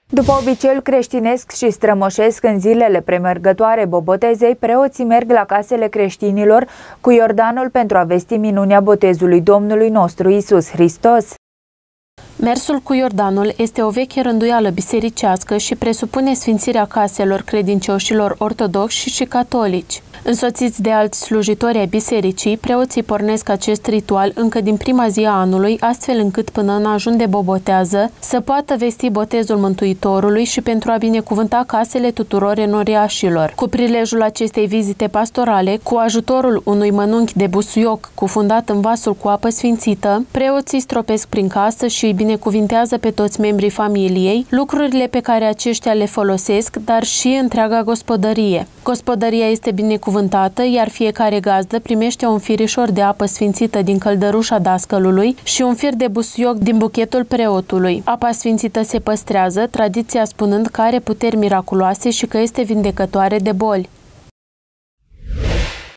După obiceiul creștinesc și strămoșesc, în zilele premergătoare Bobotezei, preoții merg la casele creștinilor cu Iordanul pentru a vesti minunea botezului Domnului nostru Iisus Hristos. Mersul cu Iordanul este o veche rânduială bisericească și presupune sfințirea caselor credincioșilor ortodoxi și catolici. Însoțiți de alți slujitori ai bisericii, preoții pornesc acest ritual încă din prima zi a anului, astfel încât până în ajun de bobotează să poată vesti botezul Mântuitorului și pentru a binecuvânta casele tuturor enoriașilor. Cu prilejul acestei vizite pastorale, cu ajutorul unui mănunchi de busuioc cufundat în vasul cu apă sfințită, preoții stropesc prin casă și îi binecuvintează pe toți membrii familiei, lucrurile pe care aceștia le folosesc, dar și întreaga gospodărie. Gospodăria este binecuvântată, iar fiecare gazdă primește un firișor de apă sfințită din căldărușa dascălului și un fir de busuioc din buchetul preotului. Apa sfințită se păstrează, tradiția spunând că are puteri miraculoase și că este vindecătoare de boli.